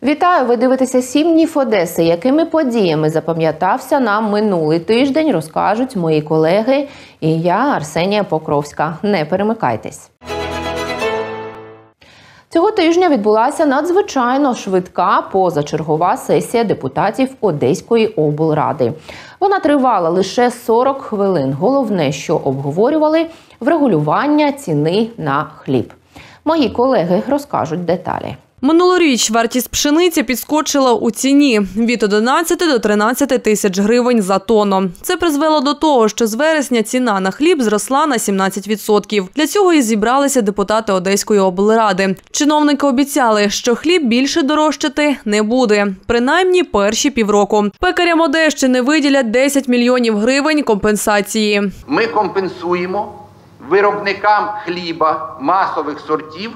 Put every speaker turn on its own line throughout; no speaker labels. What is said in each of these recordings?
Вітаю! Ви дивитеся «7 днів Одеси». Якими подіями запам'ятався нам минулий тиждень, розкажуть мої колеги і я, Арсенія Покровська. Не перемикайтесь. Цього тижня відбулася надзвичайно швидка позачергова сесія депутатів Одеської облради. Вона тривала лише 40 хвилин. Головне, що обговорювали – врегулювання ціни на хліб. Мої колеги розкажуть деталі.
Минулоріч вартість пшениці підскочила у ціні – від 11 до 13 тисяч гривень за тонну. Це призвело до того, що з вересня ціна на хліб зросла на 17%. Для цього і зібралися депутати Одеської облради. Чиновники обіцяли, що хліб більше дорожчати не буде, принаймні перші півроку. Пекарям Одещини виділять 10 мільйонів гривень компенсації.
Ми компенсуємо виробникам хліба масових сортів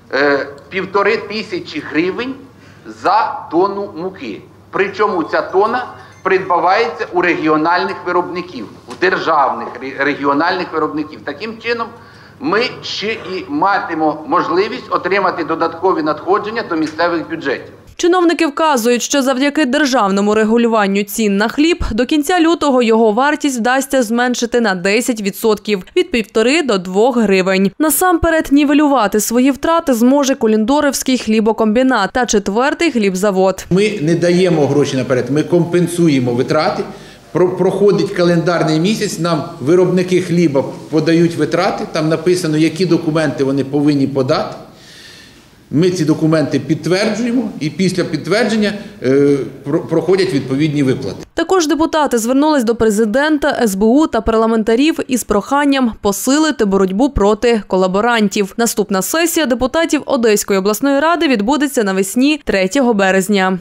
1500 гривень за тонну муки. Причому ця тонна придбавається у регіональних виробників, у державних регіональних виробників. Таким чином, ми ще і матимемо можливість отримати додаткові надходження до місцевих бюджетів.
Чиновники вказують, що завдяки державному регулюванню цін на хліб до кінця лютого його вартість вдасться зменшити на 10% – від 1,5 до 2 гривень. Насамперед нівелювати свої втрати зможе Коліндорівський хлібокомбінат та 4-й хлібзавод.
Ми не даємо гроші наперед, ми компенсуємо витрати. Проходить календарний місяць, нам виробники хліба подають витрати, там написано, які документи вони повинні подати. Ми ці документи підтверджуємо і після підтвердження проходять відповідні виплати.
Також депутати звернулись до президента, СБУ та парламентарів із проханням посилити боротьбу проти колаборантів. Наступна сесія депутатів Одеської обласної ради відбудеться навесні 3 березня.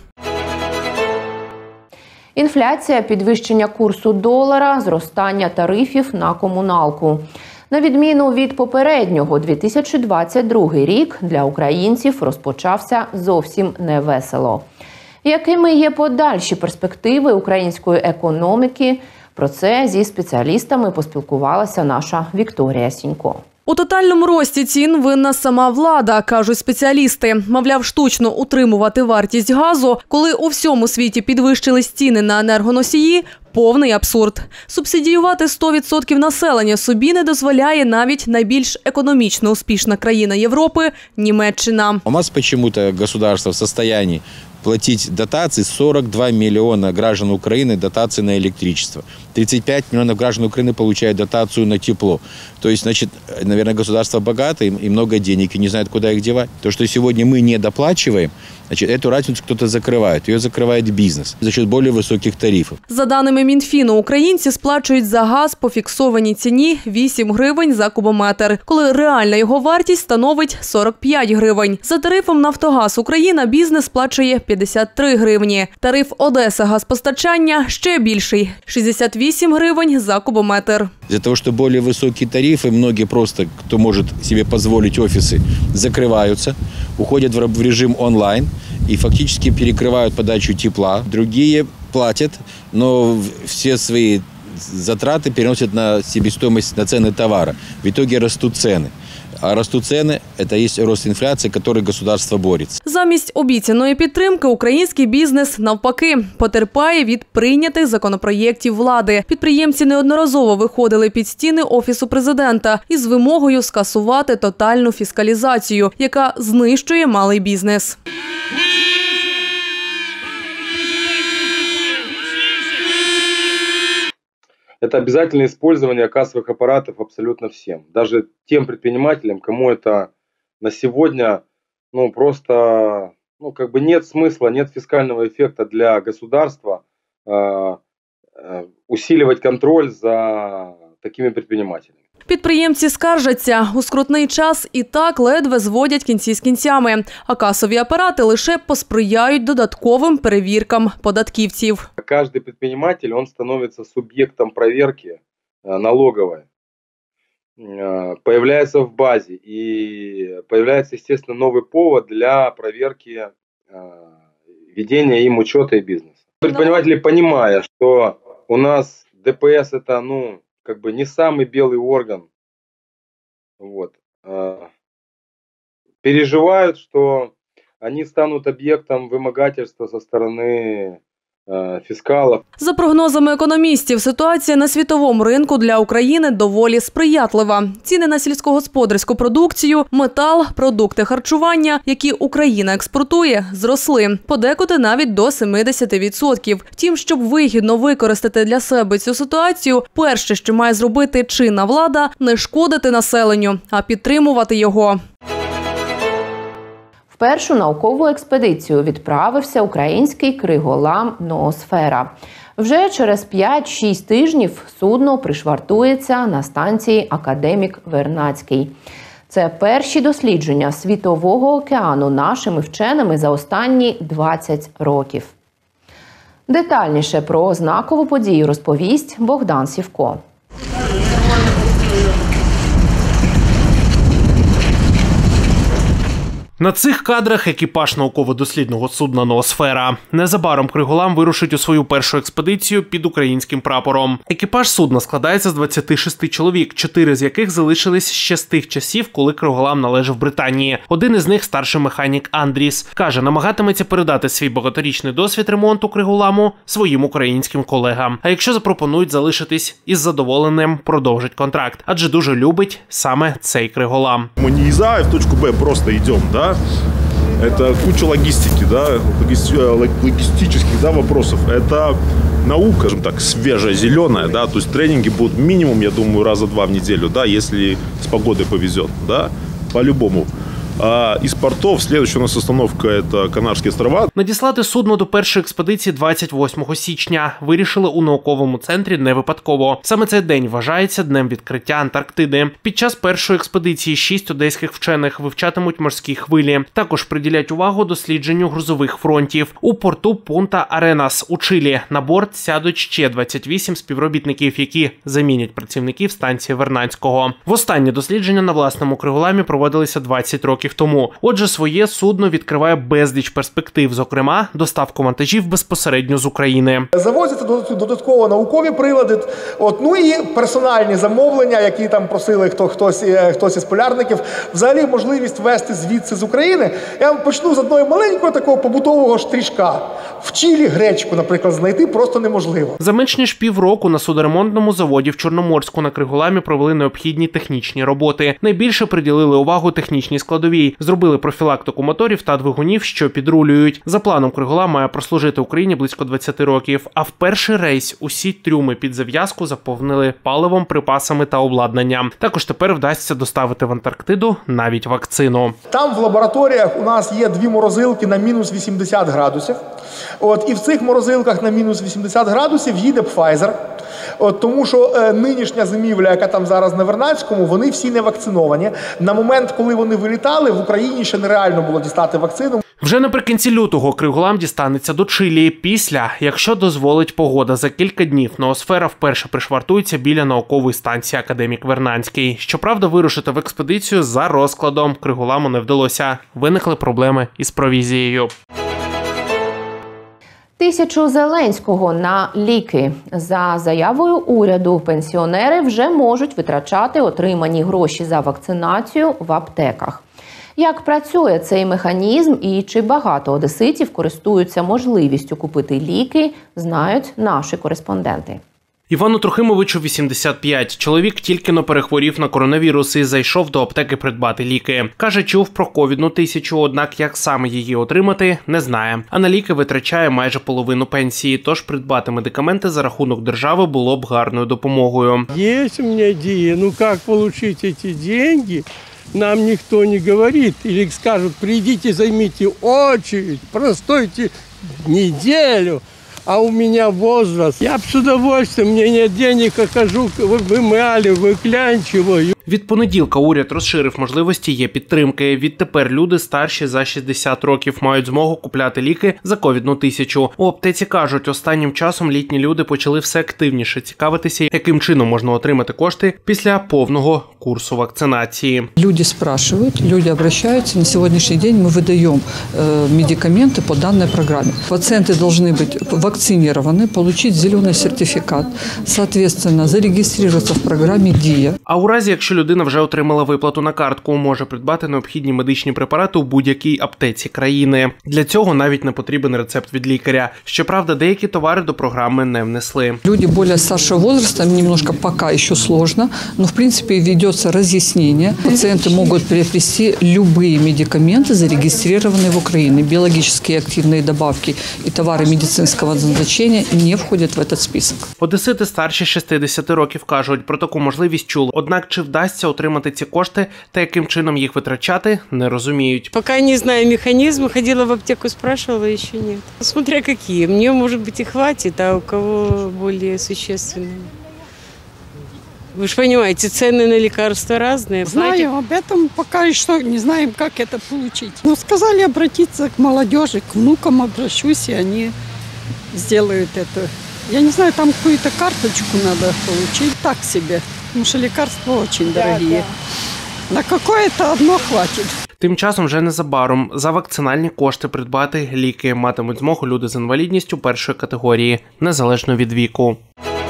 Інфляція, підвищення курсу долара, зростання тарифів на комуналку. На відміну від попереднього, 2022 рік для українців розпочався зовсім невесело. Якими є подальші перспективи української економіки? Про це зі спеціалістами поспілкувалася наша Вікторія Сінько.
У тотальному рості цін винна сама влада, кажуть спеціалісти. Мовляв, штучно утримувати вартість газу, коли у всьому світі підвищились ціни на енергоносії – повний абсурд. Субсидіювати 100% населення собі не дозволяє навіть найбільш економічно успішна країна Європи – Німеччина.
У нас почему-то государство в состоянии платить дотации 42 миллиона граждан Украины дотации на электричество. 35 миллионов граждан Украины получают дотацию на тепло. То есть, значит, наверное, государство богатое и много денег, и не знает, куда их девать. То, что сегодня мы не доплачиваем, значит, эту разницу кто-то закрывает. Ее закрывает бизнес за счет более высоких тарифов.
За даними Мінфіну, українці сплачують за газ по фіксованій ціні 8 гривень за кубометр, коли реальна його вартість становить 45 гривень. За тарифом «Нафтогаз Україна» бізнес сплачує 53 гривні. Тариф «Одеса Газпостачання» ще більший – 68 гривень за кубометр.
Из-за того, что более высокие тарифы, многие просто, кто может себе позволить офисы, закрываются, уходят в режим онлайн и фактически перекрывают подачу тепла. Другие платят, но все свои затраты переносят на себестоимость, на цены товара. В итоге растут цены. А ростуть ціни – це є рост інфляції, з якою государство бореться.
Замість обіцяної підтримки український бізнес, навпаки, потерпає від прийнятих законопроєктів влади. Підприємці неодноразово виходили під стіни Офісу президента із вимогою скасувати тотальну фіскалізацію, яка знищує малий бізнес.
Это обязательное использование кассовых аппаратов абсолютно всем. Даже тем предпринимателям, кому это на сегодня просто нет смысла, нет фискального эффекта для государства усиливать контроль за такими предпринимателями.
Підприємці скаржаться, у скрутний час і так ледве зводять кінці з кінцями, а касові апарати лише посприяють додатковим перевіркам податківців.
Каждый предприниматель, он становится субъектом проверки налоговой, появляется в базе и появляется, естественно, новый повод для проверки ведения им учета и бизнеса. Предприниматели, понимая, что у нас ДПС это, не самый белый орган, переживают, что они станут объектом вымогательства со стороны фіскалів.
За прогнозами економістів, ситуація на світовому ринку для України доволі сприятлива. Ціни на сільськогосподарську продукцію, метал, продукти харчування, які Україна експортує, зросли. Подекуди навіть до 70%. Втім, щоб вигідно використати для себе цю ситуацію, перше, що має зробити чинна влада – не шкодити населенню, а підтримувати його.
В першу наукову експедицію відправився український криголам «Ноосфера». Вже через 5-6 тижнів судно пришвартується на станції «Академік Вернадський». Це перші дослідження світового океану нашими вченими за останні 20 років. Детальніше про знакову подію розповість Богдан Сівко.
На цих кадрах екіпаж науково-дослідного судна «Ноосфера». Незабаром Криголам вирушить у свою першу експедицію під українським прапором. Екіпаж судна складається з 26 чоловік, 4 з яких залишились ще з тих часів, коли Криголам належав Британії. Один із них – старший механік Андріс. Каже, намагатиметься передати свій багаторічний досвід ремонту Криголаму своїм українським колегам. А якщо запропонують залишитись, із задоволенням продовжить контракт. Адже дуже любить саме цей Криголам.
Мы не из А в точку Б просто идем, да? Это куча логистики, да, логистических, да, вопросов. Это наука, скажем так, свежая, зеленая, да, то есть тренинги будут минимум, я думаю, раза 2 в неделю, да, если с погодой повезет, да, по-любому. А із портов следующая у нас остановка – это Канарські острова.
Надіслати судно до першої експедиції 28 січня. Вирішили у науковому центрі не випадково. Саме цей день вважається днем відкриття Антарктиди. Під час першої експедиції 6 одеських вчених вивчатимуть морські хвилі. Також приділять увагу дослідженню грузових фронтів. У порту Пунта-Аренас у Чилі на борт сядуть ще 28 співробітників, які замінять працівників станції Вернадського. Востаннє дослідження на власному Криголамі проводилися 20 років тому. Отже, своє судно відкриває безліч перспектив, зокрема, доставку вантажів безпосередньо з України.
Завозяться додатково наукові прилади, ну і персональні замовлення, які там просили хтось із полярників. Взагалі можливість везти звідси з України. Я почну з одного маленького такого побутового штришка. В Чилі гречку, наприклад, знайти просто неможливо.
За менш ніж півроку на судоремонтному заводі в Чорноморську на Криголамі провели необхідні технічні роботи. Найбільше приділили увагу технічній складовій. Зробили профілактику моторів та двигунів, що підрулюють. За планом Криголам має прослужити Україні близько 20 років. А в перший рейс усі трюми під зав'язку заповнили паливом, припасами та обладнанням. Також тепер вдасться доставити в Антарктиду навіть вакцину.
Там в лабораторіях у нас є 2 морозилки на мінус 80 градусів. І в цих морозилках на мінус 80 градусів їде Pfizer. Тому що нинішня зимівля, яка там зараз на Вернадському, вони всі не вакциновані. На момент, коли вони вилітали, в Україні ще нереально було дістати вакцину.
Вже наприкінці лютого Криголам дістанеться до Чилі. Після, якщо дозволить погода, за кілька днів Ноосфера вперше пришвартується біля наукової станції Академік Вернадський. Щоправда, вирушити в експедицію за розкладом Криголаму не вдалося. Виникли проблеми із провізією.
1000 Зеленського на ліки. За заявою уряду, пенсіонери вже можуть витрачати отримані гроші за вакцинацію в аптеках. Як працює цей механізм і чи багато одеситів користуються можливістю купити ліки, знають наші кореспонденти.
Івану Трохимовичу 85. Чоловік тільки-но перехворів на коронавірус і зайшов до аптеки придбати ліки. Каже, чув про ковідну 1000, однак як саме її отримати, не знає. А на ліки витрачає майже половину пенсії, тож придбати медикаменти за рахунок держави було б гарною допомогою.
Є у мене ідея, ну як отримати ці гроші? Нам ніхто не говорить. Или скажуть, прийдіть, займіть очередь, простойте неділю. А у меня возраст. Я б с удовольствием, мне нет денег, хожу, вымяли, выклянчиваю.
Від понеділка уряд розширив можливості є-підтримки. Відтепер люди старші за 60 років мають змогу купляти ліки за ковідну 1000. У аптеці кажуть, останнім часом літні люди почали все активніше цікавитися, яким чином можна отримати кошти після повного курсу вакцинації.
Люди спрашивают, люди обращаются. На сегодняшний день мы выдаем медикаменты по данной программе. Пациенты должны быть вакцинированы вакцинированы, получить зеленый сертификат, соответственно, зарегистрироваться в программе ДІЯ.
А у разі, якщо людина вже отримала виплату на картку, може придбати необхідні медичні препарати у будь-якій аптеці країни. Для цього навіть не потрібен рецепт від лікаря. Щоправда, деякі товари до програми не внесли.
Люди более старшего возраста, немножко пока еще сложно, но в принципе ведется разъяснение. Пациенты могут приобрести любые медикаменты, зарегистрированные в Украине. Биологические активные добавки и товары медицинского назначения не входят в этот список.
Одесити старші 60 років кажуть, про таку можливість чули. Однак чи вдасться отримати ці кошти та яким чином їх витрачати, не розуміють.
Пока не знаю механизма, ходила в аптеку, спрашивала, еще нет. Смотря какие. Мне, может быть, и хватит, а у кого более существенно. Вы же понимаете, цены на лекарства разные.
Знаю, об этом пока что не знаем, как это получить. Но сказали обратиться к молодежи, к внукам обращусь, и они сделают это. Я не знаю, там какую-то карточку надо получить, так себе, потому что лекарства очень дорогие. На какое-то одно хватит.
Тим часом вже незабаром за вакцинальні кошти придбати ліки матимуть змогу люди з інвалідністю першої категорії, незалежно від віку.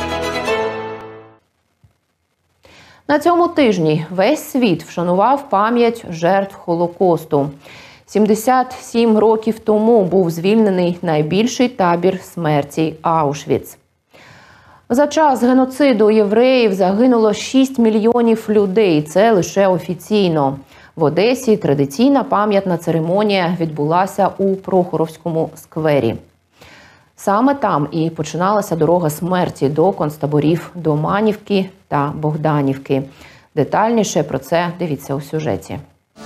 На цьому тижні весь світ вшанував пам'ять жертв Холокосту. 77 років тому був звільнений найбільший табір смерті – Аушвіц. За час геноциду євреїв загинуло 6 мільйонів людей. Це лише офіційно. В Одесі традиційна пам'ятна церемонія відбулася у Прохоровському сквері. Саме там і починалася дорога смерті до концтаборів Доманівки та Богданівки. Детальніше про це дивіться у сюжеті.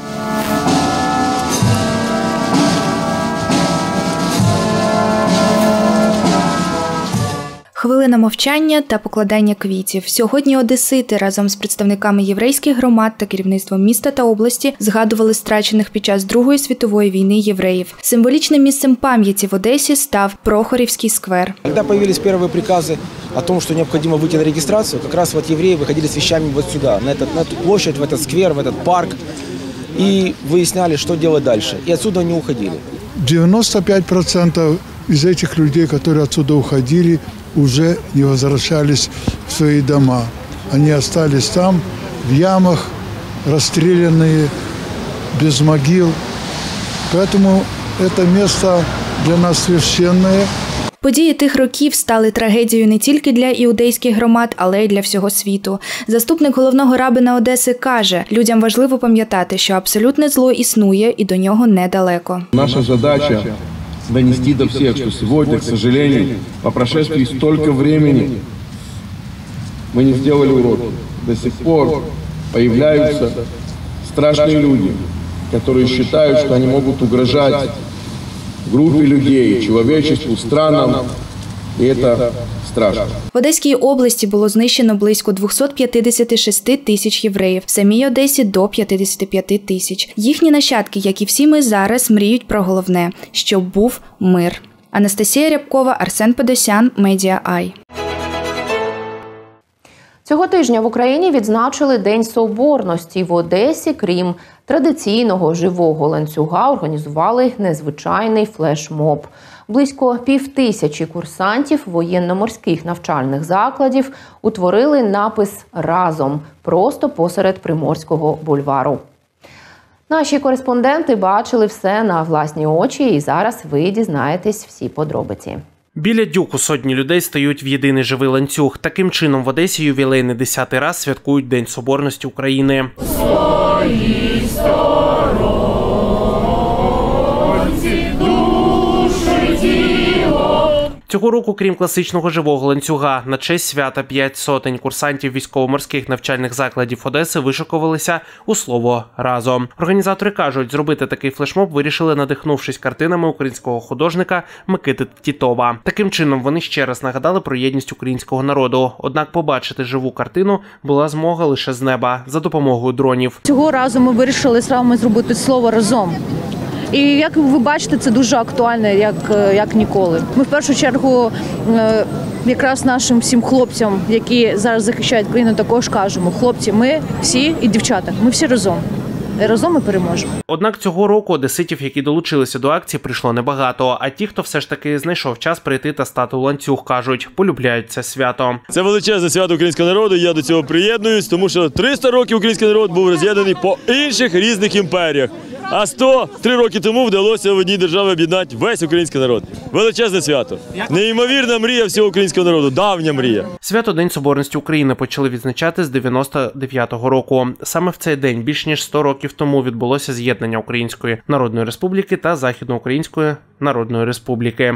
Хвилина мовчання та покладання квітів. Сьогодні одесити разом з представниками єврейських громад та керівництвом міста та області згадували страчених під час Другої світової війни євреїв. Символічним місцем пам'яті в Одесі став Прохорівський сквер.
Коли появились перші прикази о том, что необходимо выйти на регистрацию, как раз вот евреи выходили с вещами вот сюда, на эту площадь, в этот сквер, в этот парк, и выясняли, что делать дальше. И отсюда не уходили.
95% из этих людей, которые отсюда уходили, уже не возвращались в свои дома. Они остались там, в ямах, расстрелянные, без могил. Поэтому это место для нас священное.
Події тих років стали трагедією не тільки для іудейських громад, але й для всього світу. Заступник головного рабина Одеси каже, людям важливо пам'ятати, що абсолютне зло існує і до нього недалеко.
Наша задача – донести до всех, что сегодня, к сожалению, по прошествии столько времени мы не сделали уроки. До сих пор появляются страшные люди, которые считают, что они могут угрожать группе людей, человечеству, странам, и это страшно.
В Одеській області було знищено близько 256 тисяч євреїв, в самій Одесі – до 55 тисяч. Їхні нащадки, як і всі ми зараз, мріють про головне – щоб був мир. Анастасія Рябкова, Арсен Педосян, Медіа Ай.
Цього тижня в Україні відзначили День Соборності. В Одесі, крім традиційного живого ланцюга, організували незвичайний флешмоб. Близько 5000 курсантів воєнно-морських навчальних закладів утворили напис «Разом» просто посеред Приморського бульвару. Наші кореспонденти бачили все на власні очі, і зараз ви дізнаєтесь всі подробиці.
Біля Дюку сотні людей стають в єдиний живий ланцюг. Таким чином в Одесі ювілейний 10-й раз святкують День Соборності України. Цього року, крім класичного живого ланцюга, на честь свята 5 сотень курсантів військово-морських навчальних закладів Одеси вишикувалися у слово «Разом». Організатори кажуть, зробити такий флешмоб вирішили, надихнувшись картинами українського художника Микити Тітова. Таким чином, вони ще раз нагадали про єдність українського народу. Однак побачити живу картину була змога лише з неба, за допомогою дронів.
Цього разу ми вирішили саме зробити слово «Разом». І як ви бачите, це дуже актуально, як ніколи. Ми в першу чергу якраз нашим всім хлопцям, які зараз захищають країну, також кажемо: хлопці, ми всі і дівчата, ми всі разом. Разом ми переможемо.
Однак цього року одеситів, які долучилися до акції, прийшло небагато. А ті, хто все ж таки знайшов час прийти та стати у ланцюг, кажуть, полюбляють це свято.
Це величезне свято українського народу, я до цього приєднуюсь, тому що 300 років український народ був роз'єднаний по інших різних імперіях. А 103 роки тому вдалося в одній державі об'єднати весь український народ. Величезне свято. Неймовірна мрія всього українського народу, давня мрія.
Свято День Соборності України почали відзначати з 99-го року. Саме в цей день, більш ніж 100 років тому, відбулося з'єднання Української Народної Республіки та Західноукраїнської Народної Республіки.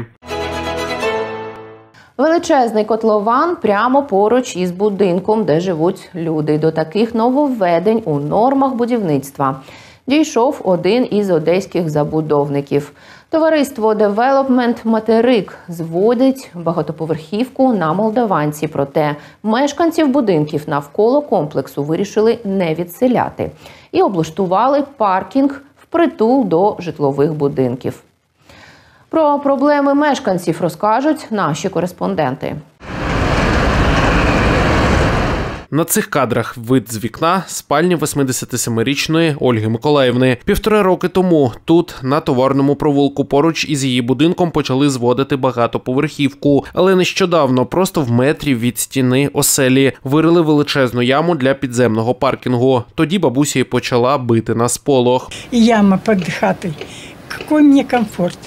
Величезний котлован прямо поруч із будинком, де живуть люди. До таких нововведень у нормах будівництва дійшов один із одеських забудовників. Товариство «Девелопмент Материк» зводить багатоповерхівку на Молдаванці. Проте мешканців будинків навколо комплексу вирішили не відселяти і облаштували паркінг впритул до житлових будинків. Про проблеми мешканців розкажуть наші кореспонденти.
На цих кадрах вид з вікна спальні 87-річної Ольги Миколаївни. 1,5 роки тому тут, на Товарному провулку, поруч із її будинком почали зводити багатоповерхівку. Але нещодавно, просто в метрі від стіни оселі, вирили величезну яму для підземного паркінгу. Тоді бабуся й почала бити на сполох.
Яма під хатою. Який мені комфорт.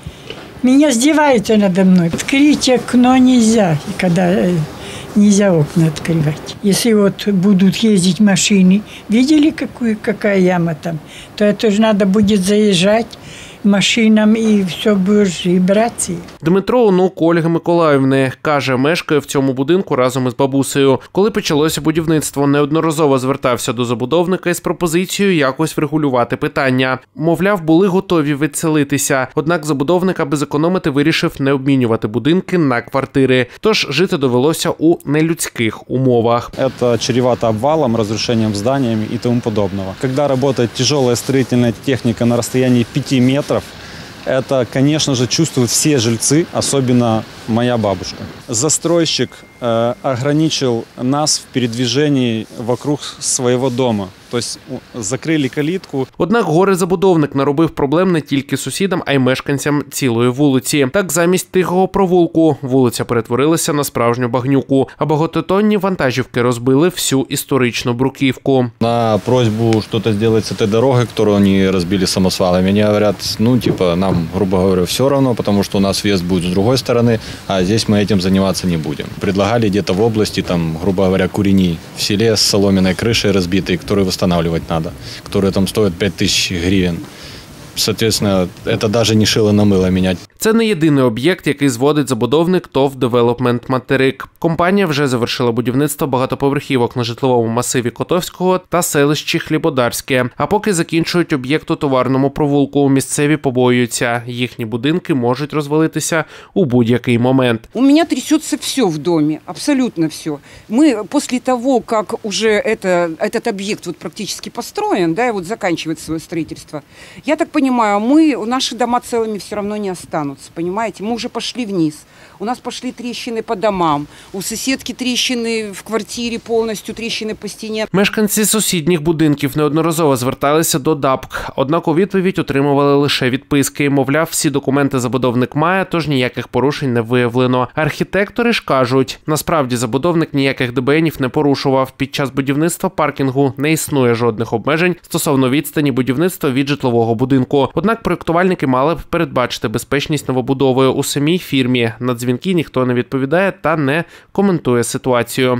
Меня издеваются надо мной. Открыть окно нельзя, когда нельзя окна открывать. Если вот будут ездить машины, видели, какая яма там, то это же надо будет заезжать машинам і все будеш вібрації.
Дмитро, онук Ольги Миколаївни, каже, мешкає в цьому будинку разом із бабусею. Коли почалося будівництво, неодноразово звертався до забудовника із пропозицією якось врегулювати питання. Мовляв, були готові відселитися. Однак забудовник, аби зекономити, вирішив не обмінювати будинки на квартири. Тож жити довелося у нелюдських умовах.
Це чревато обвалом, розрушенням зданиями і тому подобного. Коли працює тяжела строительная техніка на розстоянні 5 метрів, это, конечно же, чувствуют все жильцы, особенно моя бабушка. Застройщик ограничил нас в передвижении вокруг своего дома. Тобто закрили калітку.
Однак горе-забудовник наробив проблем не тільки сусідам, а й мешканцям цілої вулиці. Так, замість тихого провулку вулиця перетворилася на справжню багнюку, а багатотонні вантажівки розбили всю історичну бруківку.
На просьбу что-то сделать с этой дорогой, которую они разбили самосвалами, они говорят, нам, грубо говоря, все равно, потому что у нас въезд будет с другой стороны, а здесь мы этим заниматься не будем. Предлагали где-то в области, грубо говоря, Курени, в селе с соломенной крышей разбитой, которую восстанавливать надо, которые там стоят 5000 гривен. Соответственно, это даже не шило на мило менять.
Це не єдиний об'єкт, який зводить забудовник ТОВ «Девелопмент Материк». Компанія вже завершила будівництво багатоповерхівок на житловому масиві Котовського та селищі Хлібодарське. А поки закінчують об'єкт у Товарному провулку, місцеві побоюються. Їхні будинки можуть розвалитися у будь-який момент.
У мене трясеться все в домі, абсолютно все. Ми після того, як вже цей об'єкт практично построєн, і закінчується своє будівництво, я так розумію, наші дома цілими все одно не остануться. Понимаете, мы уже пошли вниз. У нас пошли трещины по домам. У соседки трещины в квартире полностью, трещины по стене.
Мешканці сусідніх будинків неодноразово зверталися до ДАБК. Однак у відповідь отримували лише відписки. Мовляв, всі документи забудовник має, тож ніяких порушень не виявлено. Архітектори ж кажуть, насправді забудовник ніяких ДБНів не порушував. Під час будівництва паркінгу не існує жодних обмежень стосовно відстані будівництва від житлового будинку. Однак проєктувальники мали б передбачити безпечність новобудови. У самій фірмі на дзвінки ніхто не відповідає та не коментує ситуацію.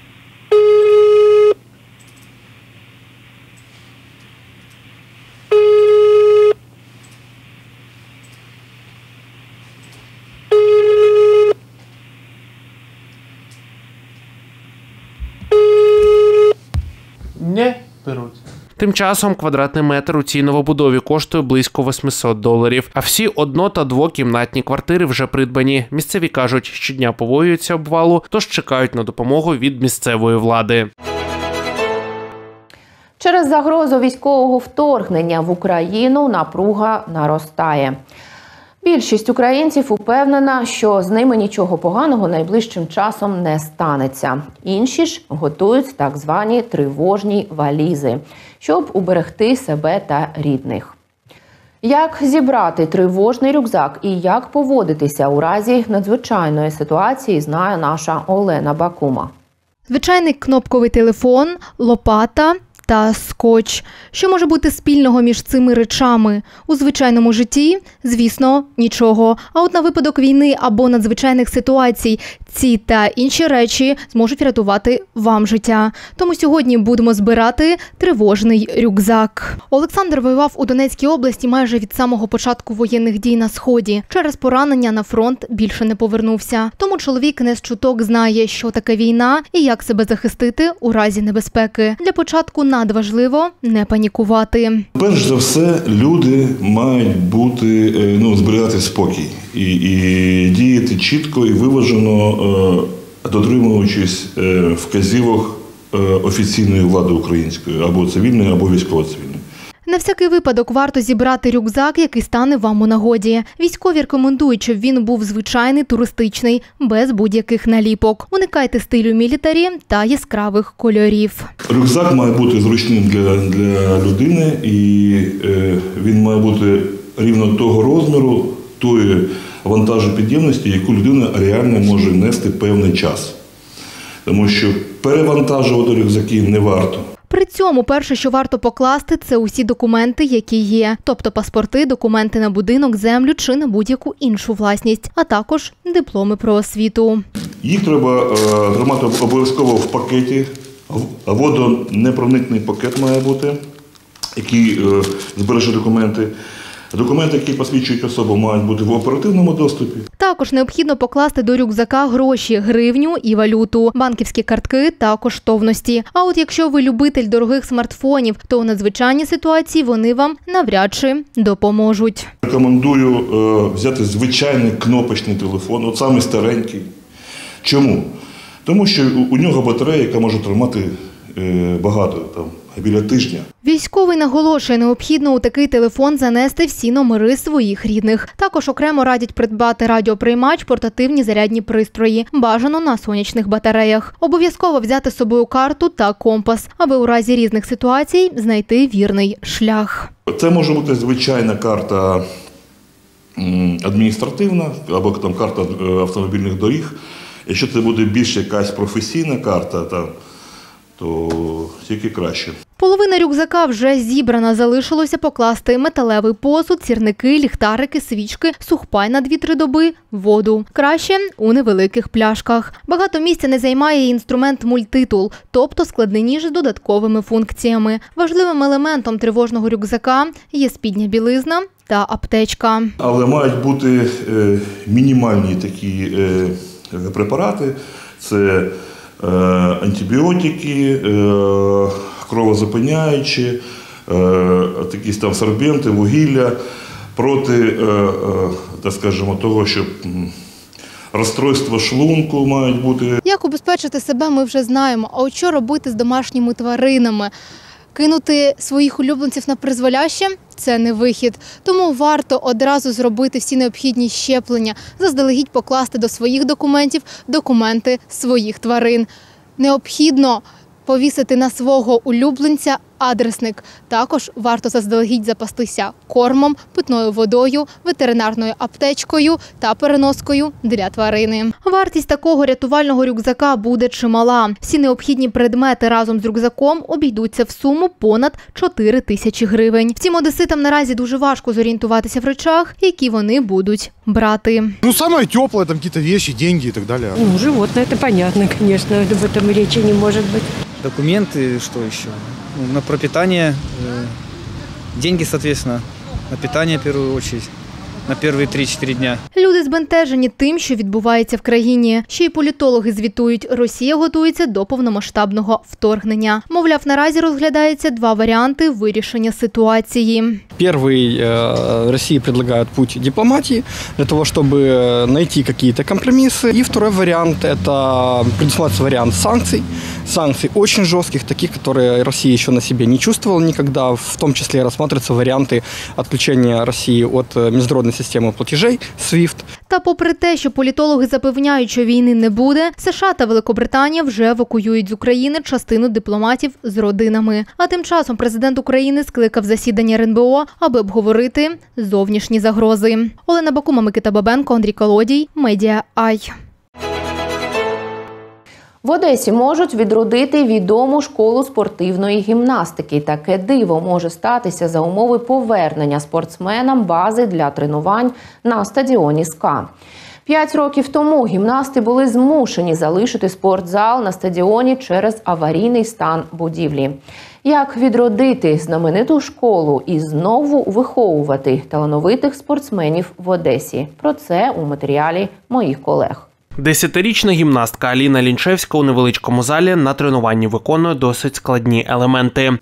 Не беруть. Тим часом квадратний метр у цій новобудові коштує близько $800, а всі одно- та двокімнатні квартири вже придбані. Місцеві кажуть, щодня побоюються обвалу, тож чекають на допомогу від місцевої влади.
Через загрозу військового вторгнення в Україну напруга наростає. Більшість українців упевнена, що з ними нічого поганого найближчим часом не станеться. Інші ж готують так звані тривожні валізи, щоб уберегти себе та рідних. Як зібрати тривожний рюкзак і як поводитися у разі надзвичайної ситуації, знає наша Олена Бакума.
Звичайний кнопковий телефон, лопата та скотч. Що може бути спільного між цими речами? У звичайному житті, звісно, нічого. А от на випадок війни або надзвичайних ситуацій ці та інші речі зможуть врятувати вам життя. Тому сьогодні будемо збирати тривожний рюкзак. Олександр воював у Донецькій області майже від самого початку воєнних дій на Сході. Через поранення на фронт більше не повернувся. Тому чоловік не з чуток знає, що таке війна і як себе захистити у разі небезпеки. Для початку надважливо не панікувати.
Перш за все, люди мають бути, зберігати спокій і діяти чітко і виважено, дотримуючись вказівок офіційної влади української, або цивільної, або військово-цивільної.
На всякий випадок варто зібрати рюкзак, який стане вам у нагоді. Військові рекомендують, щоб він був звичайний, туристичний, без будь-яких наліпок. Уникайте стилю мілітарі та яскравих кольорів.
Рюкзак має бути зручним для людини, і він має бути рівно того розміру, тої вантажопідємності, яку людина реально може нести певний час. Тому що перевантажувати рюкзаки не варто.
При цьому перше, що варто покласти, це усі документи, які є. Тобто паспорти, документи на будинок, землю чи на будь-яку іншу власність, а також дипломи про освіту.
Їх треба тримати обов'язково в пакеті. Водонепроникний пакет має бути, який збереже документи. Документи, які посвідчують особу, мають бути в оперативному доступі.
Також необхідно покласти до рюкзака гроші, гривню і валюту, банківські картки та коштовності. А от якщо ви любитель дорогих смартфонів, то у надзвичайній ситуації вони вам навряд чи допоможуть.
Рекомендую взяти звичайний кнопочний телефон, от саме старенький. Чому? Тому що у нього батарея, яка може тримати багато, біля тижня.
Військовий наголошує, необхідно у такий телефон занести всі номери своїх рідних. Також окремо радять придбати радіоприймач, портативні зарядні пристрої, бажано на сонячних батареях. Обов'язково взяти з собою карту та компас, аби у разі різних ситуацій знайти вірний шлях.
Це може бути звичайна карта адміністративна або там карта автомобільних доріг. Якщо це буде більш якась професійна карта, то тільки краще.
Половина рюкзака вже зібрана, залишилося покласти металевий посуд, сірники, ліхтарики, свічки, сухпай на 2-3 доби, воду. Краще у невеликих пляшках. Багато місця не займає інструмент мультитул, тобто складний ніж з додатковими функціями. Важливим елементом тривожного рюкзака є спідня білизна та аптечка.
Але мають бути мінімальні такі препарати. Це антибіотики, кровозупиняючі, якісь там сорбенти, вугілля проти, так скажемо, того, що розстройства шлунку мають бути.
Як убезпечити себе, ми вже знаємо. А от що робити з домашніми тваринами? Кинути своїх улюбленців на призволяще – це не вихід. Тому варто одразу зробити всі необхідні щеплення, заздалегідь покласти до своїх документів документи своїх тварин. Необхідно повісити на свого улюбленця адресник. Також варто заздалегідь запастися кормом, питною водою, ветеринарною аптечкою та переноскою для тварини. Вартість такого рятувального рюкзака буде чимала. Всі необхідні предмети разом з рюкзаком обійдуться в суму понад 4 тисячі гривень. Втім, одеситам наразі дуже важко зорієнтуватися в речах, які вони будуть брати.
Самое теплое, там какие-то вещи, деньги и так далее.
Животное, это понятно, конечно, об этом речи не может быть.
Документы, что еще? На пропитание, деньги, соответственно, на питание в первую очередь, на первые 3-4 дня.
Люди збентежені тим, що відбувається в країні. Ще й політологи звітують, Росія готується до повномасштабного вторгнення. Мовляв, наразі розглядається 2 варіанти вирішення ситуації.
Первый, России предлагают путь дипломатии для того, чтобы найти какие-то компромиссы. И второй вариант – это предусматривается вариант санкций, санкций очень жестких, таких, которые Россия еще на себе не чувствовала никогда. В том числе рассматриваются варианты отключения России от международной системы платежей SWIFT.
Та попри те, що політологи запевняють, що війни не буде, США та Великобританія вже евакуюють з України частину дипломатів з родинами. А тим часом президент України скликав засідання РНБО, аби обговорити зовнішні загрози. Олена Бакума, Микита Бабенко, Андрій Колодій, Медіа Ай.
В Одесі можуть відродити відому школу спортивної гімнастики. Таке диво може статися за умови повернення спортсменам бази для тренувань на стадіоні СКА. 5 років тому гімнасти були змушені залишити спортзал на стадіоні через аварійний стан будівлі. Як відродити знамениту школу і знову виховувати талановитих спортсменів в Одесі? Про це у матеріалі моїх колег.
10-річна гімнастка Аліна Лінчевська у невеличкому залі на тренуванні виконує досить складні елементи.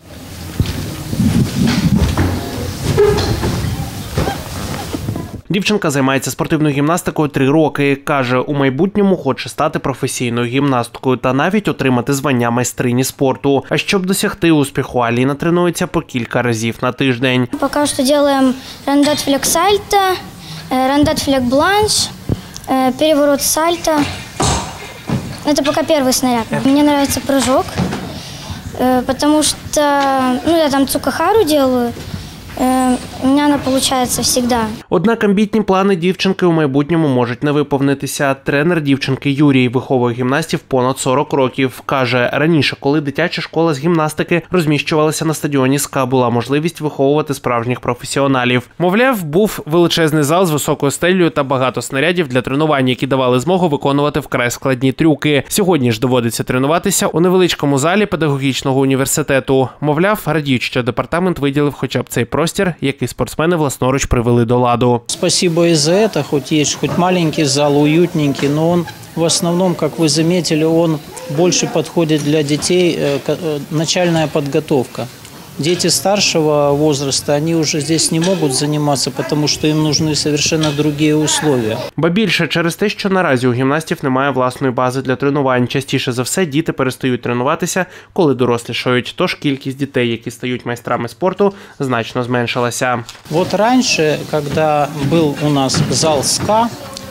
Дівчинка займається спортивною гімнастикою 3 роки. Каже, у майбутньому хоче стати професійною гімнасткою та навіть отримати звання майстрині спорту. А щоб досягти успіху, Аліна тренується по кілька разів на тиждень.
Поки що робимо рандат-флек-сальто, рандат-флек-бланш, переворот сальто. Это пока первый снаряд. Мне нравится прыжок, потому что я там цукахару делаю. У мене вона виходить завжди.
Однак амбітні плани дівчинки у майбутньому можуть не виповнитися. Тренер дівчинки Юрій виховує гімнастів понад 40 років. Каже, раніше, коли дитяча школа з гімнастики розміщувалася на стадіоні СКА, була можливість виховувати справжніх професіоналів. Мовляв, був величезний зал з високою стелею та багато снарядів для тренувань, які давали змогу виконувати вкрай складні трюки. Сьогодні ж доводиться тренуватися у невеличкому залі педагогічного університету. Мовляв, радіють, що департамент виділив хоча б цей простір, який спортсмени власноруч привели до ладу.
Спасибо и за это, хоть маленький зал, уютненький, но он в основном, как вы заметили, он больше подходит для детей, начальная подготовка. Дети старшего возраста, они уже здесь не могут заниматься, потому что им нужны совершенно другие условия.
Ба більше, через те, що наразі у гімнастів немає власної бази для тренувань. Частіше за все, діти перестають тренуватися, коли дорослішають. Тож кількість дітей, які стають майстрами спорту, значно зменшилася.
Вот раньше, когда был у нас зал СКА,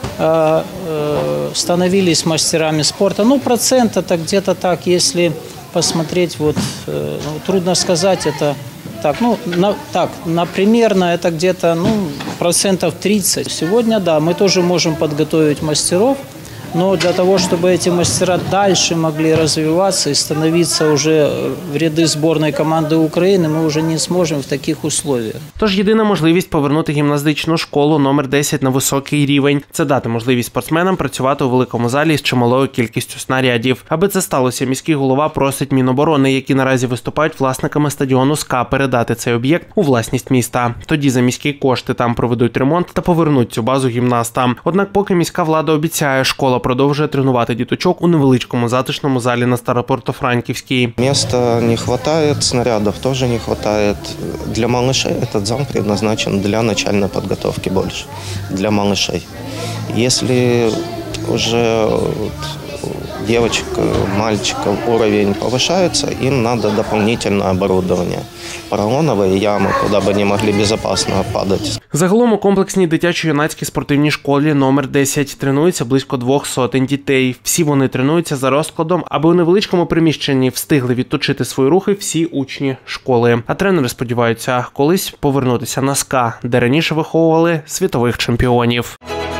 становились мастерами спорта. Процент это где-то так, если посмотреть, трудно сказать, это так, примерно это где-то процентов 30. Сегодня, да, мы тоже можем подготовить мастеров, но для того, чтобы эти мастера дальше могли развиваться и становиться уже в ряды сборной команды України, ми вже не зможемо в таких условиях.
Тож єдина можливість повернути гімнастичну школу номер 10 на високий рівень – це дати можливість спортсменам працювати у великому залі з чималою кількістю снарядів. Аби це сталося, міський голова просить Міноборони, які наразі виступають власниками стадіону СКА, передати цей об'єкт у власність міста. Тоді за міські кошти там проведуть ремонт та повернуть цю базу гімнастам. Однак поки міська влада обіцяє, школа продовжує тренувати діточок у невеличкому затишному залі на Старопортофранківській.
Места не хватает, снарядов тоже не хватает. Для малышей этот зал предназначен для начальной подготовки больше, для малышей. Если уже девочек, мальчиков уровень повышается, им надо дополнительное оборудование. Поролоновые ямы, куда бы они могли безопасно падать.
Загалом у комплексній дитячо-юнацькій спортивній школі номер 10 тренується близько 200 дітей. Всі вони тренуються за розкладом, аби у невеличкому приміщенні встигли відточити свої рухи всі учні школи. А тренери сподіваються колись повернутися на СКА, де раніше виховували світових чемпіонів.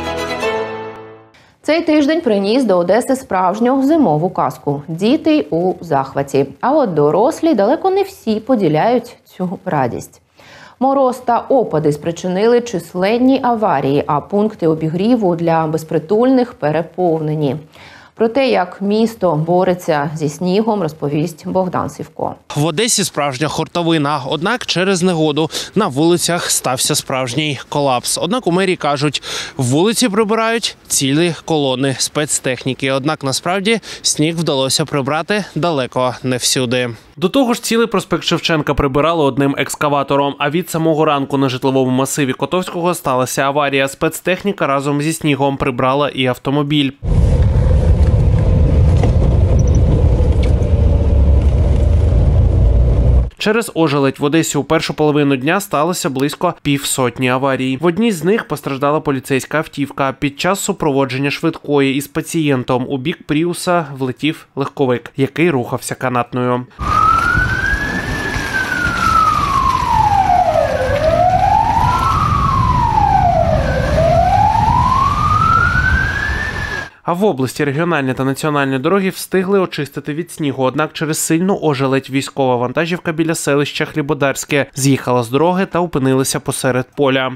Цей тиждень приніс до Одеси справжню зимову казку. Діти у захваті. А от дорослі далеко не всі поділяють цю радість. Мороз та опади спричинили численні аварії, а пункти обігріву для безпритульних переповнені. Про те, як місто бореться зі снігом, розповість Богдан Сівко.
В Одесі справжня хуртовина. Однак через негоду на вулицях стався справжній колапс. Однак у мерії кажуть, вулиці прибирають цілі колони спецтехніки. Однак насправді сніг вдалося прибрати далеко не всюди. До того ж, цілий проспект Шевченка прибирали одним екскаватором. А від самого ранку на житловому масиві Котовського сталася аварія. Спецтехніка разом зі снігом прибрала і автомобіль. Через ожеледь в Одесі у першу половину дня сталося близько півсотні аварій. В одній з них постраждала поліцейська автівка. Під час супроводження швидкої із пацієнтом у бік Пріуса влетів легковик, який рухався канатною. А в області регіональні та національні дороги встигли очистити від снігу. Однак через сильну ожеледь військова вантажівка біля селища Хлібодарське з'їхала з дороги та опинилася посеред поля.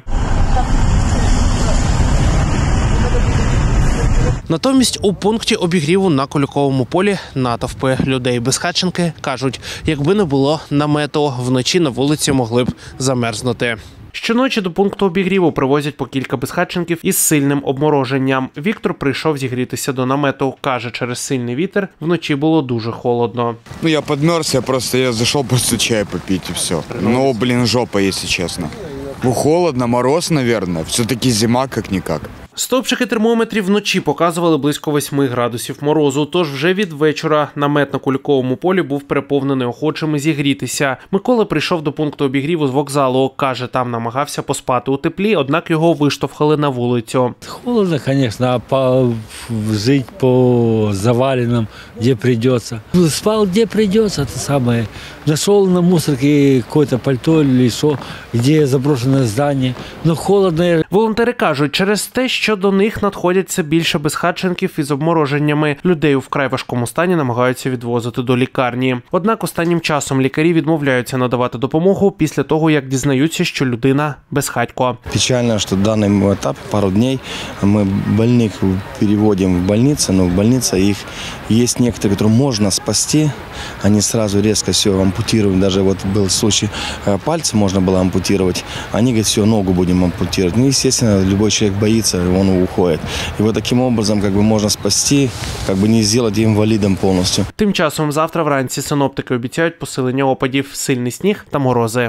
Натомість у пункті обігріву на Куликовому полі натовпи людей. Безхатченки кажуть, якби не було намету, вночі на вулиці могли б замерзнути. Щоночі до пункту обігріву привозять по кілька безхатченків із сильним обмороженням. Віктор прийшов зігрітися до намету. Каже, через сильний вітер вночі було дуже холодно.
Я подмерз, я зайшов просто чай попити і все. Ну, жопа, якщо чесно. Холодно, мороз, мабуть. Все-таки зима, як-никак.
Стовпчики термометрів вночі показували близько 8 градусів морозу, тож вже від вечора намет на Куликовому полі був переповнений охочими зігрітися. Микола прийшов до пункту обігріву з вокзалу. Каже, там намагався поспати у теплі, однак його виштовхали на вулицю.
Холодно, звісно, а жити по заваленим, де прийдеться. Спав, де прийдеться, те саме. Знайшов на мусорці якесь пальто або що, де заброшене здання. Ну, холодно.
Волонтери кажуть, через те, що до них надходять все більше безхатченків із обмороженнями. Людей у вкрай важкому стані намагаються відвозити до лікарні. Однак останнім часом лікарі відмовляються надавати допомогу після того, як дізнаються, що людина безхатько.
Печально, що в даному етапі пару днів ми больних переводимо в больницю, але в больниці їх є некоторые, які можна спасти. Вони одразу різко все ампутирують. Навіть вот був случай, пальці можна було ампутувати. Вони говорять, все, ногу будемо ампутувати. Ну, естественно, любой человек боится, он уходит. И вот таким образом можно спасти, не сделать инвалидом полностью.
Тим часом завтра вранці синоптики обіцяють посилення опадів, сильний сніг та морози.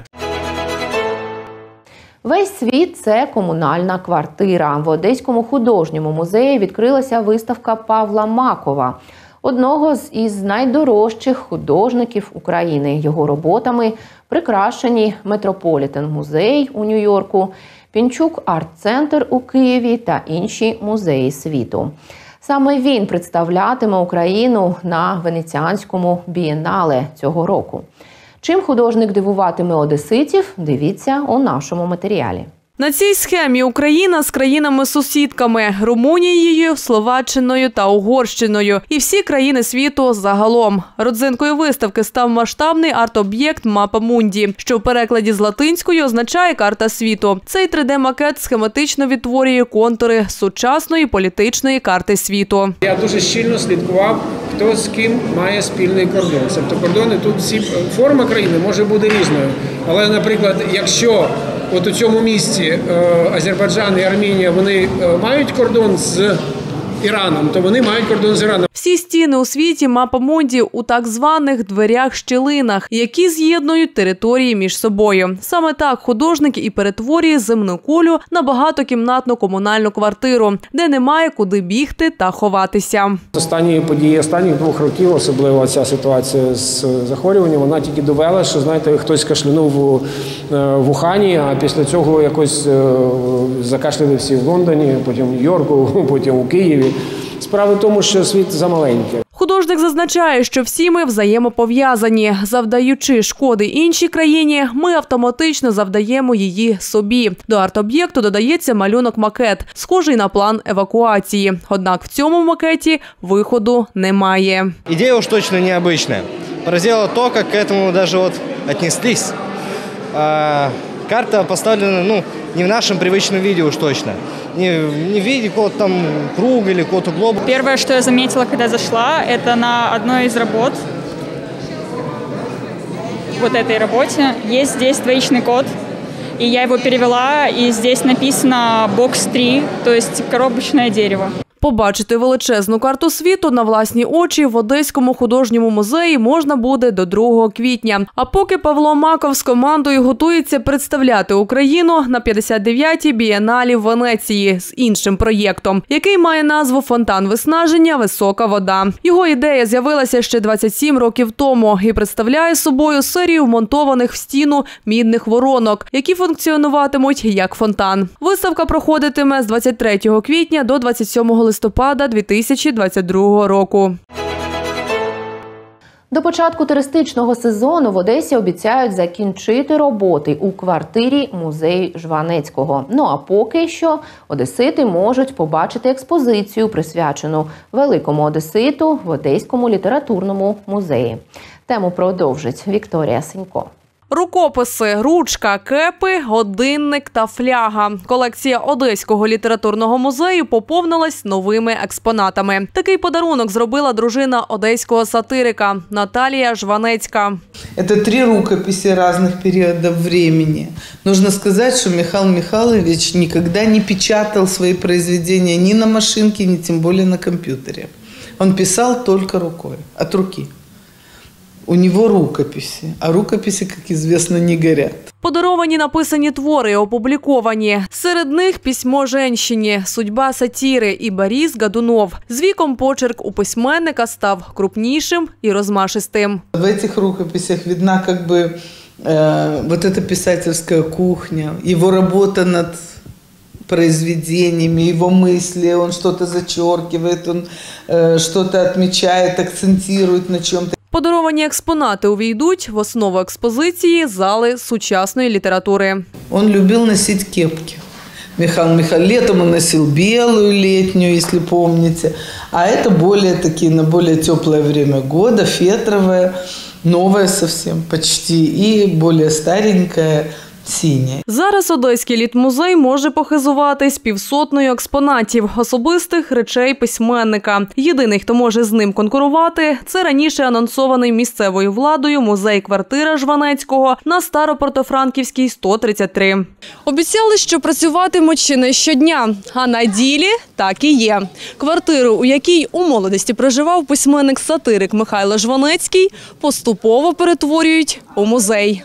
Весь світ – це комунальна квартира. В Одеському художньому музеї відкрилася виставка Павла Макова, одного із найдорожчих художників України. Його роботами прикрашені Метрополітен-музей у Нью-Йорку, Пінчук арт-центр у Києві та інші музеї світу. Саме він представлятиме Україну на Венеціанському бієнале цього року. Чим художник дивуватиме одеситів, дивіться у нашому матеріалі.
На цій схемі Україна з країнами-сусідками – Румунією, Словаччиною та Угорщиною. І всі країни світу загалом. Родзинкою виставки став масштабний арт-об'єкт «Мапа Мунді», що в перекладі з латинської означає «карта світу». Цей 3D-макет схематично відтворює контури сучасної політичної карти світу.
Я дуже щільно слідкував, хто з ким має спільний кордон. Тобто кордони тут всі, форма країни може бути різною. Але, наприклад, якщо от у цьому місці Азербайджан і Армінія, вони мають кордон з Іраном, то вони мають кордон з Іраном.
Всі стіни у світі «Мапа Мунді» у так званих дверях-щілинах, які з'єднують території між собою. Саме так художник і перетворює земну кулю на багатокімнатну комунальну квартиру, де немає куди бігти та ховатися.
Останні події останніх 2 років, особливо ця ситуація з захворюванням, вона тільки довела, що, знаєте, хтось кашлянув в Ухані, а після цього якось закашляли всі в Лондоні, потім в Нью-Йорку, потім у Києві. Справа в тому, що світ замаленький.
Художник зазначає, що всі ми взаємопов'язані. Завдаючи шкоди іншій країні, ми автоматично завдаємо її собі. До арт-об'єкту додається малюнок-макет, схожий на план евакуації. Однак в цьому макеті виходу немає.
Ідея уж точно необычная. Поразило то, як к этому даже отнеслись. Карта поставлена, не в нашем привычном виде уж точно. Не в виде какого-то там круга или какого-то глоба.
Первое, что я заметила, когда зашла, это на одной из работ, вот этой работе, есть здесь двоичный код. И я его перевела, и здесь написано «бокс 3», то есть коробочное дерево.
Побачити величезну карту світу на власні очі в Одеському художньому музеї можна буде до 2 квітня. А поки Павло Маков з командою готується представляти Україну на 59-й бієналі в Венеції з іншим проєктом, який має назву «Фонтан виснаження. Висока вода». Його ідея з'явилася ще 27 років тому і представляє собою серію вмонтованих в стіну мідних воронок, які функціонуватимуть як фонтан. Виставка проходитиме з 23 квітня до 27 листопада 2022 року.
До початку туристичного сезону в Одесі обіцяють закінчити роботи у квартирі музею Жванецького. Ну а поки що одесити можуть побачити експозицію, присвячену великому одеситу в Одеському літературному музеї. Тему продовжить Вікторія Сенько.
Рукописи, ручка, кепи, годинник та фляга. Колекція Одеського літературного музею поповнилась новими експонатами. Такий подарунок зробила дружина одеського сатирика Наталія Жванецька.
Это 3 рукописи разных периодов времени. Нужно сказать, что Михаил Михайлович никогда не печатал свои произведения ни на машинке, ни тем более на компьютере. Он писал только рукой, от руки. У него рукописи, а рукописи, как известно, не горят.
Подаровані написані твори опубліковані. Серед них «Письмо женщині», «Судьба сатіри» і «Борис Годунов». З віком почерк у письменника став крупнішим і розмашистим.
В этих рукописях видна как бы вот эта писательская кухня, его работа над произведениями, его мысли, он что-то зачеркивает, он что-то отмечает, акцентирует на чем-то.
Подаровані експонати увійдуть в основу експозиції зали сучасної літератури.
Он любил носить кепки. Михаил Михайлович летом он носил белую летнюю, если помните. А это более-таки на более теплое время года, фетровая, новая совсем почти и более старенькая, синя.
Зараз Одеський літмузей може похизуватись 500 експонатів особистих речей письменника. Єдиний, хто може з ним конкурувати, це раніше анонсований місцевою владою музей-квартира Жванецького на Старопортофранківській, 133. Обіцяли, що працюватимуть ще не щодня, а на ділі так і є. Квартиру, у якій у молодості проживав письменник-сатирик Михайло Жванецький, поступово перетворюють у музей.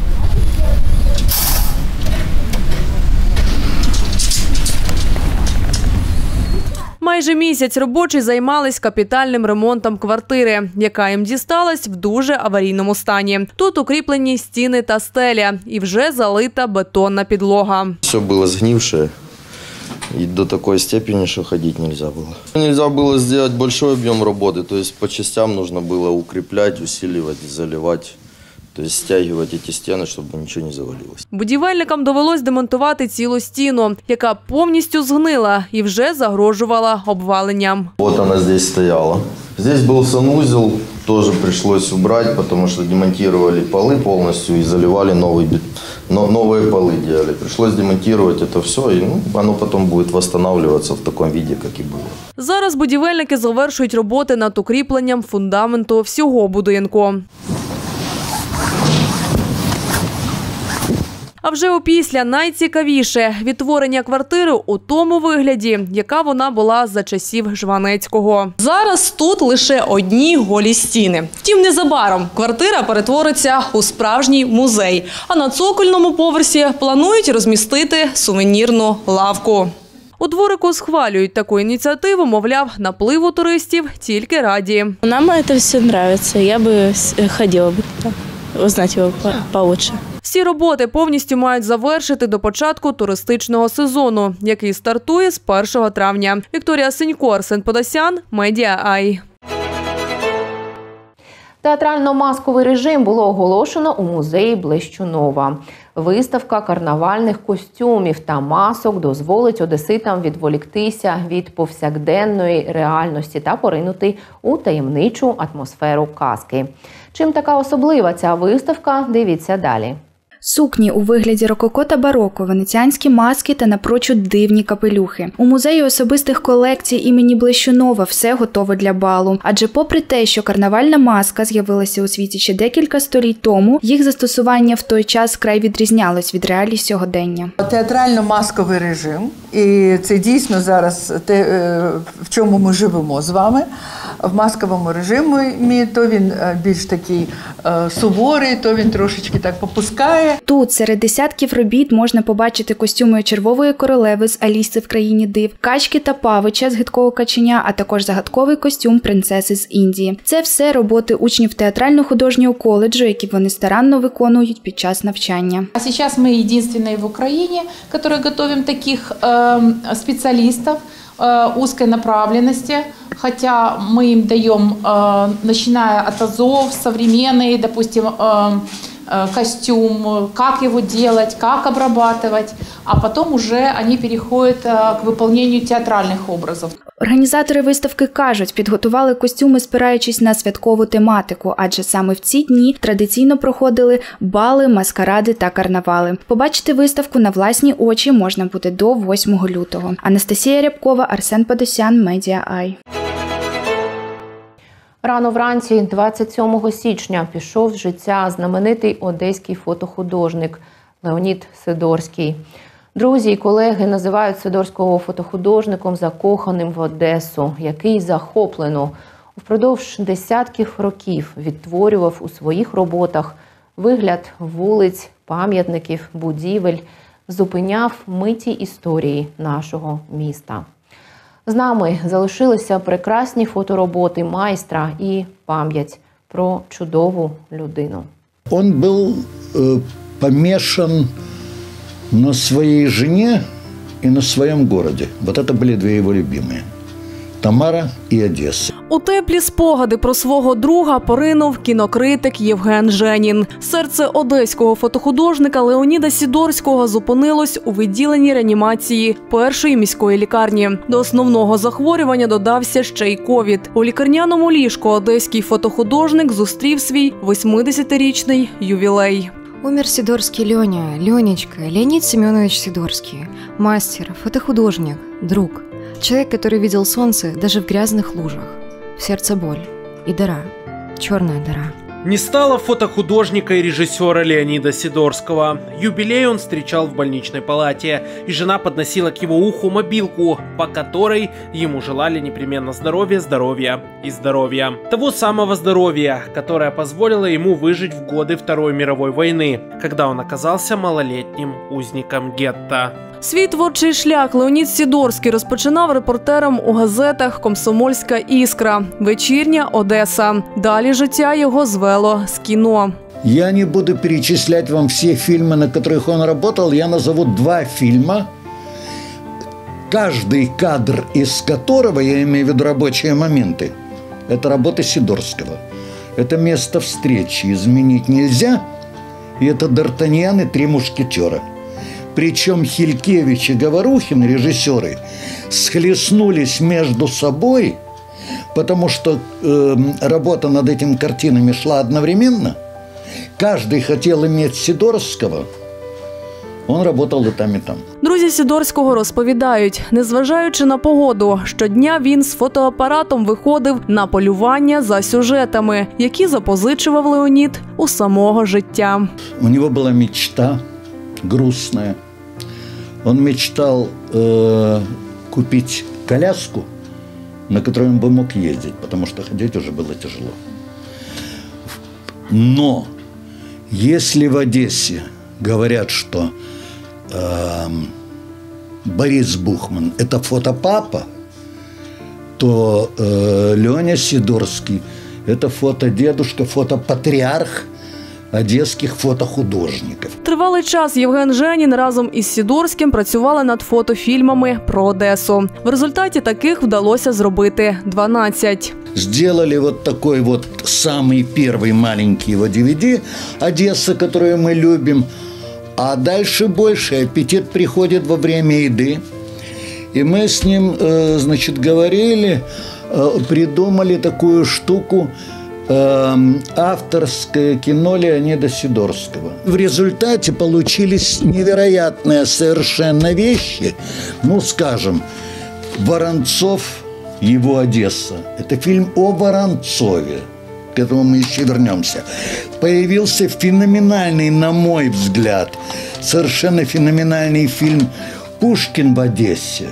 Майже місяць робочі займались капітальним ремонтом квартири, яка їм дісталась в дуже аварійному стані. Тут укріплені стіни та стеля і вже залита бетонна підлога.
Все було згнивше і до такої степені, що ходити не можна було. Не можна було зробити великий об'єм роботи, тобто по частям потрібно було укріпляти, усилювати, заливати. Тобто стягувати ці стіни, щоб нічого не завалилось.
Будівельникам довелось демонтувати цілу стіну, яка повністю згнила і вже загрожувала обваленням.
От вона тут стояла. Здесь був санузел, теж прийшлось убрати, тому що демонтували поли повністю і заливали нові поли. Прийшлось демонтувати це все, і воно потім буде відновлюватися в такому вигляді, як і було.
Зараз будівельники завершують роботи над укріпленням фундаменту всього будинку. А вже опісля найцікавіше – відтворення квартири у тому вигляді, яка вона була за часів Жванецького. Зараз тут лише одні голі стіни. Втім, незабаром квартира перетвориться у справжній музей. А на цокольному поверсі планують розмістити сувенірну лавку. У дворику схвалюють таку ініціативу, мовляв, напливу туристів тільки раді.
Нам це все подобається, я б хотіла б узнати його побільше.
Всі роботи повністю мають завершити до початку туристичного сезону, який стартує з 1 травня. Вікторія Сенько, Арсен Подосян, Медіа-Ай.
Театрально-масковий режим було оголошено у музеї Блещунова. Виставка карнавальних костюмів та масок дозволить одеситам відволіктися від повсякденної реальності та поринути у таємничу атмосферу казки. Чим така особлива ця виставка, дивіться далі.
Сукні у вигляді рококо та бароко, венеціанські маски та напрочуд дивні капелюхи. У музеї особистих колекцій імені Блещунова все готово для балу. Адже попри те, що карнавальна маска з'явилася у світі ще декілька століть тому, їх застосування в той час вкрай відрізнялось від реалій сьогодення.
Театрально-масковий режим, і це дійсно зараз те, в чому ми живемо з вами. В масковому режимі то він більш такий суворий, то він трошечки так попускає.
Тут серед десятків робіт можна побачити костюми червової королеви з Аліси в країні див, качки та павича з гидкого каченя, а також загадковий костюм принцеси з Індії. Це все роботи учнів театрально-художнього коледжу, які вони старанно виконують під час навчання.
А сейчас мы единственные в Украине, которые готовим таких специалистов узкой направленности, хотя мы им даем, начиная от азов, современный, допустим, костюм, как его делать, как обрабатывать, а потом уже они переходят к выполнению театральных образов.
Організатори виставки кажуть, підготували костюми, спираючись на святкову тематику, адже саме в ці дні традиційно проходили бали, маскаради та карнавали. Побачити виставку на власні очі можна буде до 8 лютого. Анастасія Рябкова, Арсен Подосян, Медіа-Ай.
Рано вранці 27 січня пішов з життя знаменитий одеський фотохудожник Леонід Сидорський. Друзі і колеги називають Сидорського фотохудожником, закоханим в Одесу, який захоплено впродовж десятків років відтворював у своїх роботах вигляд вулиць, пам'ятників, будівель, зупиняв миті історії нашого міста. З нами залишилися прекрасні фотороботи майстра і пам'ять про чудову людину.
Он був помешан на своей жене и на своем городе. Вот это были две его любимые. Тамара і Одеса.
У теплі спогади про свого друга поринув кінокритик Євген Женін. Серце одеського фотохудожника Леоніда Сидорського зупинилось у відділенні реанімації першої міської лікарні. До основного захворювання додався ще й ковід. У лікарняному ліжку одеський фотохудожник зустрів свій 80-річний ювілей.
Умер Сидорский Леня, Ленечка, Леонид Семенович Сидорский. Мастер, фотохудожник, друг. Человек, который видел солнце даже в грязных лужах. В сердце боль и дыра, черная дыра.
Не стало фотохудожника и режиссера Леонида Сидорского. Юбилей он встречал в больничной палате, и жена подносила к его уху мобилку, по которой ему желали непременно здоровья, здоровья и здоровья. Того самого здоровья, которое позволило ему выжить в годы Второй мировой войны, когда он оказался малолетним узником гетто.
Свій творчий шлях Леонід Сидорський розпочинав репортером у газетах «Комсомольська іскра», «Вечірня Одеса». Далі життя його звело з кіно.
Я не буду перечислять вам все фильмы, на которых он работал. Я назову 2 фильма, каждый кадр из которого, я имею в виду рабочие моменты, это работы Сидорского. Это «Место встречи», «Изменить нельзя», и это «Д'Артаньян и 3 мушкетера». Причем Хилькевич и Говорухин, режиссеры, схлестнулись между собой, потому что работа над этими картинами шла одновременно. Каждый хотел иметь Сидорского. Он работал і там.
Друзі Сидорського розповідають, незважаючи на погоду, щодня він з фотоапаратом виходив на полювання за сюжетами, які запозичував Леонід у самого життя.
У нього була мечта грустная. Он мечтал купить коляску, на которой он бы мог ездить, потому что ходить уже было тяжело. Но если в Одессе говорят, что Борис Бухман – это фотопапа, то Леня Сидорский – это фотодедушка, фотопатриарх одеських фотохудожників.
Тривалий час Євген Женін разом із Сидорським працювали над фотофільмами про Одесу. В результаті таких вдалося зробити 12.
Сделали вот такой вот самый первый маленький его DVD «Одесса», которую мы любим. А дальше больше. Аппетит приходит во время еды. И мы с ним, значит, говорили, придумали такую штуку авторское кино Леонида Сидорского. В результате получились невероятные совершенно вещи. Ну, скажем, «Воронцов. Его Одесса». Это фильм о Воронцове. К этому мы еще вернемся. Появился феноменальный, на мой взгляд, совершенно феноменальный фильм «Пушкин в Одессе».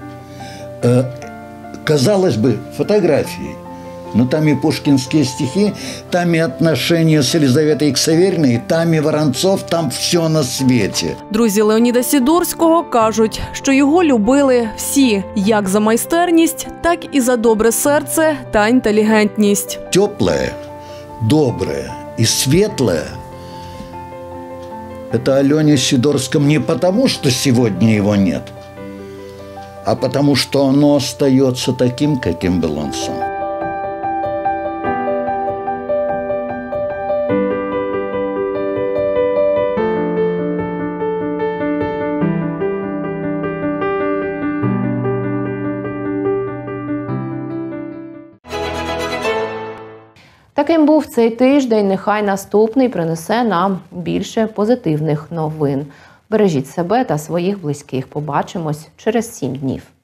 Казалось бы, фотографии. Но там и пушкинские стихи, там и отношения с Елизаветой Ксавериной, там і Воронцов, там все на світі.
Друзі Леоніда Сідорського кажуть, що його любили всі, як за майстерність, так і за добре серце та інтелігентність.
Теплое, доброе и светлое – это Алене Сидорском не потому, что сегодня его нет, а потому, что оно остается таким, каким был он сам.
Таким був цей тиждень. Нехай наступний принесе нам більше позитивних новин. Бережіть себе та своїх близьких. Побачимось через 7 днів.